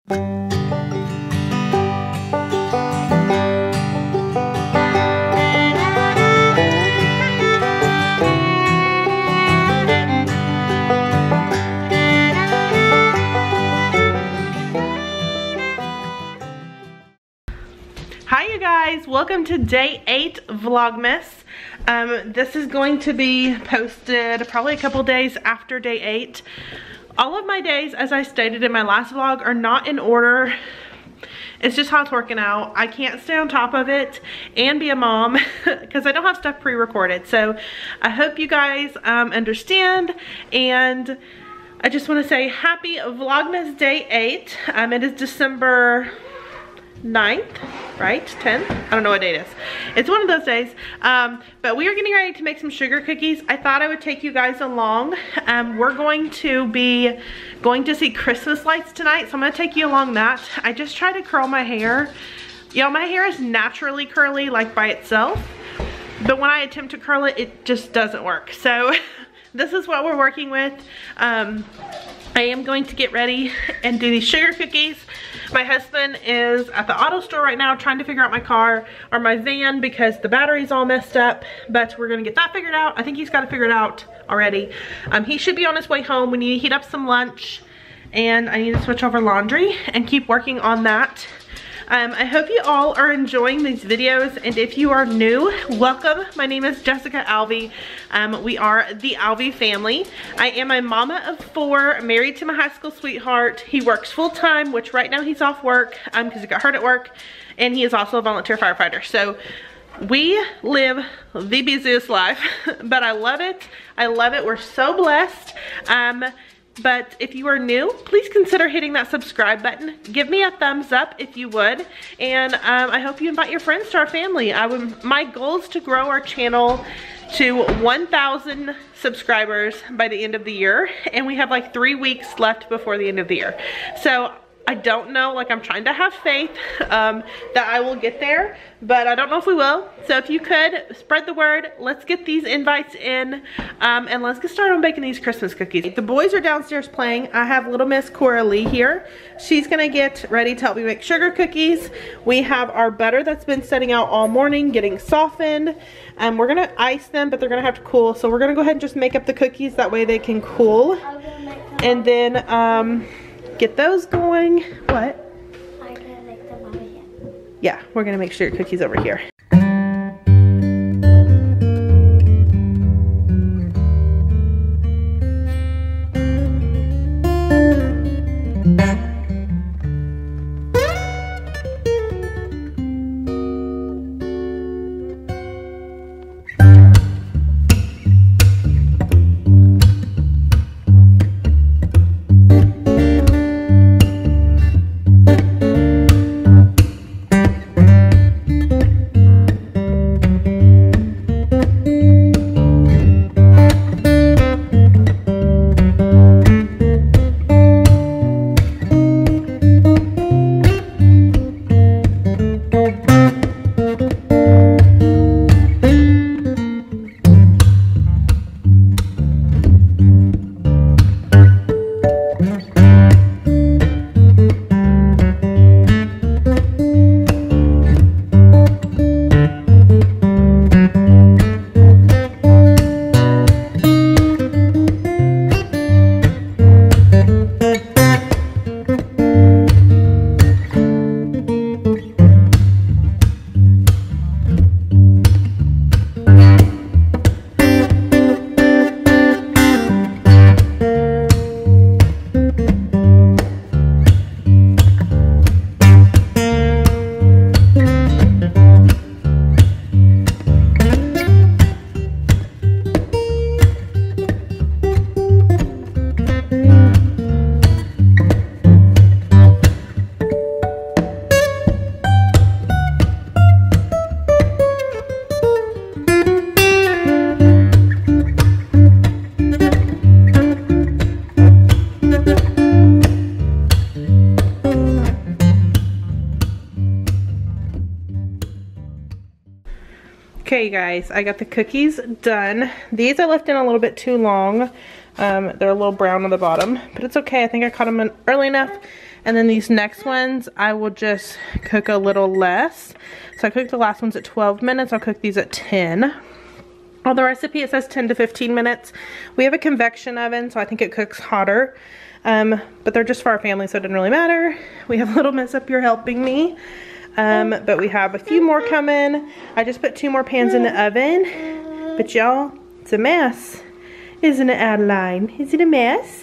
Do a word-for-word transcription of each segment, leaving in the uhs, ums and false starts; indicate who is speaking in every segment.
Speaker 1: Hi you guys, welcome to day eight Vlogmas. Um, this is going to be posted probably a couple days after day eight. All of my days, as I stated in my last vlog, are not in order. It's just how it's working out. I can't stay on top of it and be a mom because I don't have stuff pre-recorded. So I hope you guys um, understand, and I just want to say happy Vlogmas day eight. Um, it is December ninth, right? tenth? I don't know what date it is. It's one of those days. Um, but we are getting ready to make some sugar cookies. I thought I would take you guys along. Um, we're going to be going to see Christmas lights tonight, so I'm going to take you along that. I just tried to curl my hair. Y'all, my hair is naturally curly, like by itself. But when I attempt to curl it, it just doesn't work. So this is what we're working with. Um, I am going to get ready and do these sugar cookies. My husband is at the auto store right now trying to figure out my car or my van because the battery's all messed up, but we're gonna get that figured out. I think he's got it figured out already. Um, he should be on his way home. We need to heat up some lunch, and I need to switch over laundry and keep working on that. Um, I hope you all are enjoying these videos, and if you are new, welcome. My name is Jessica Alvey. Um, we are the Alvey family. I am a mama of four, married to my high school sweetheart. He works full-time, which right now he's off work um, because he got hurt at work, and he is also a volunteer firefighter. So we live the busiest life, but I love it. I love it. We're so blessed. Um, But if you are new, please consider hitting that subscribe button. Give me a thumbs up if you would. And um, I hope you invite your friends to our family. I would, my goal is to grow our channel to one thousand subscribers by the end of the year. And we have like three weeks left before the end of the year. So I don't know, like I'm trying to have faith um, that I will get there, but I don't know if we will. So if you could, spread the word. Let's get these invites in, um, and let's get started on baking these Christmas cookies. The boys are downstairs playing. I have little Miss Cora Lee here. She's gonna get ready to help me make sugar cookies. We have our butter that's been setting out all morning, getting softened. Um, we're gonna ice them, but they're gonna have to cool. So we're gonna go ahead and just make up the cookies. That way they can cool. And then, um, get those going. What?
Speaker 2: I'm gonna make them over here.
Speaker 1: Yeah, we're gonna make sugar cookies over here. Okay, you guys, I got the cookies done. These I left in a little bit too long. Um, they're a little brown on the bottom, but it's okay. I think I caught them in early enough. And then these next ones, I will just cook a little less. So I cooked the last ones at twelve minutes. I'll cook these at ten. On the recipe, it says ten to fifteen minutes. We have a convection oven, so I think it cooks hotter. Um, but they're just for our family, so it doesn't really matter. We have Little Miss up here helping me. Um, but we have a few more coming. I just put two more pans in the oven. But y'all, it's a mess. Isn't it, Adeline? Is it a mess?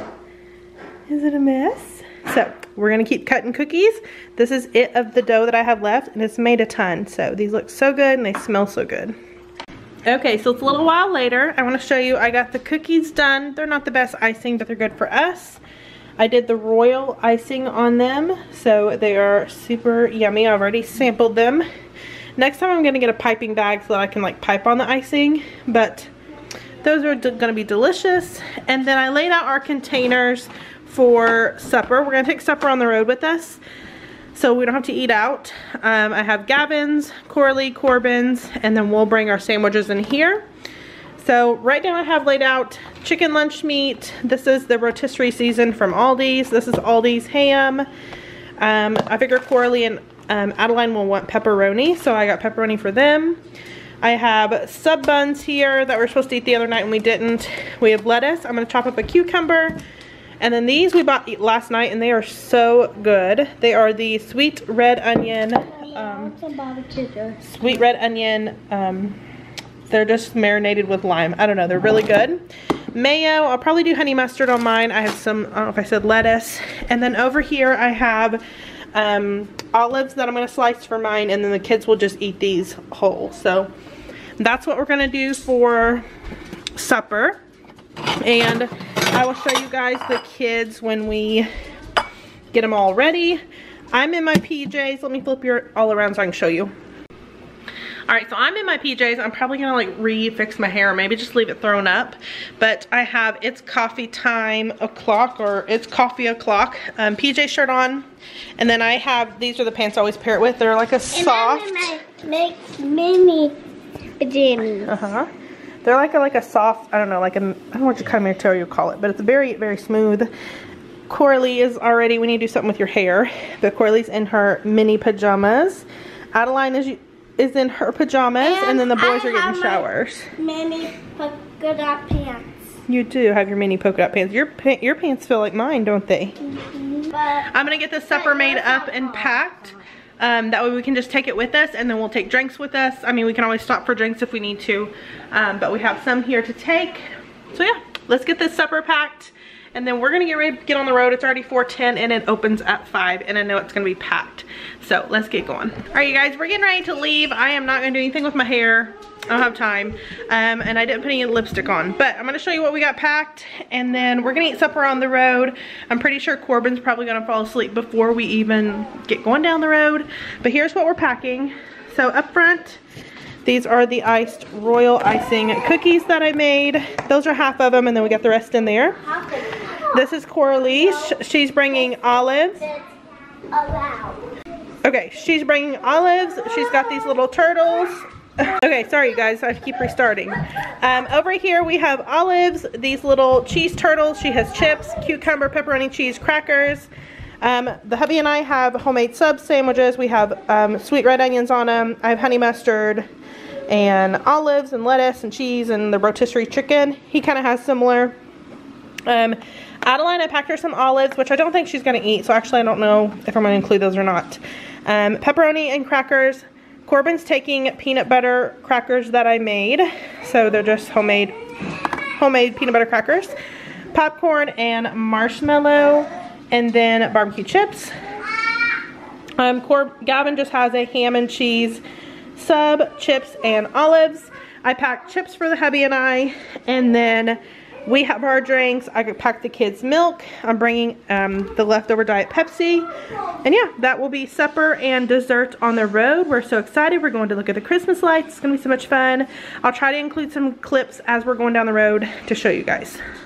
Speaker 1: Is it a mess? So, we're going to keep cutting cookies. This is it of the dough that I have left, and it's made a ton. So, these look so good, and they smell so good. Okay, so it's a little while later. I want to show you, I got the cookies done. They're not the best icing, but they're good for us. I did the royal icing on them, so they are super yummy. I've already sampled them. Next time I'm going to get a piping bag so that I can like pipe on the icing, but those are going to be delicious. And then I laid out our containers for supper. We're going to take supper on the road with us, so we don't have to eat out. Um, I have Gavin's, Coralie, Corbin's, and then we'll bring our sandwiches in here. So right now I have laid out chicken lunch meat. This is the rotisserie season from Aldi's. This is Aldi's ham. Um, I figure Coralie and um, Adeline will want pepperoni, so I got pepperoni for them. I have sub buns here that we were supposed to eat the other night and we didn't. We have lettuce. I'm going to chop up a cucumber. And then these we bought last night and they are so good. They are the sweet red onion. Um, sweet red onion. Um, they're just marinated with lime. I don't know. They're really good. Mayo. I'll probably do honey mustard on mine. I have some, I don't know if I said lettuce. And then over here I have um, olives that I'm going to slice for mine. And then the kids will just eat these whole. So that's what we're going to do for supper. And I will show you guys the kids when we get them all ready. I'm in my P Js. Let me flip your all around so I can show you. Alright, so I'm in my P Js. I'm probably going to like re-fix my hair, or maybe just leave it thrown up. But I have It's Coffee Time o'clock, or It's Coffee o'clock um, P J shirt on. And then I have, these are the pants I always pair it with. They're like a soft.
Speaker 2: And I'm in my mini pajamas.
Speaker 1: Uh-huh. They're like a, like a soft, I don't know, like a, I don't know what kind of material you call it, but it's very, very smooth. Coralie is already, we need to do something with your hair. But Coralie's in her mini pajamas. Adeline is is in her pajamas, and, and then the boys I are getting showers.
Speaker 2: Mini polka dot pants.
Speaker 1: You do have your mini polka dot pants. Your, pa your pants feel like mine, don't they?
Speaker 2: Mm-hmm. But
Speaker 1: I'm going to get this supper made up and packed. Um, that way we can just take it with us, and then we'll take drinks with us. I mean, we can always stop for drinks if we need to, um, but we have some here to take. So yeah, let's get this supper packed, and then we're gonna get ready to get on the road. It's already four ten and it opens at five, and I know it's gonna be packed. So let's get going. All right, you guys, we're getting ready to leave. I am not gonna do anything with my hair. I don't have time, um, and I didn't put any lipstick on, but I'm gonna show you what we got packed, and then we're gonna eat supper on the road. I'm pretty sure Corbin's probably gonna fall asleep before we even get going down the road, but here's what we're packing. So up front, these are the iced royal icing cookies that I made. Those are half of them, and then we got the rest in there. This is Coralie. She's bringing olives. Okay, she's bringing olives. She's got these little turtles. Okay, sorry you guys, I have to keep restarting. Um, over here we have olives, these little cheese turtles. She has chips, cucumber, pepperoni, cheese, crackers. Um, the hubby and I have homemade sub sandwiches. We have um, sweet red onions on them. I have honey mustard and olives and lettuce and cheese and the rotisserie chicken. He kind of has similar. Um, Adeline, I packed her some olives, which I don't think she's going to eat, so actually I don't know if I'm going to include those or not. Um, pepperoni and crackers. Corbin's taking peanut butter crackers that I made, so they're just homemade homemade peanut butter crackers, popcorn and marshmallow, and then barbecue chips. Um, Cor Gavin just has a ham and cheese sub, chips, and olives. I packed chips for the hubby and I, and then we have our drinks. I packed the kids' milk. I'm bringing um, the leftover Diet Pepsi. And yeah, that will be supper and dessert on the road. We're so excited. We're going to look at the Christmas lights. It's going to be so much fun. I'll try to include some clips as we're going down the road to show you guys.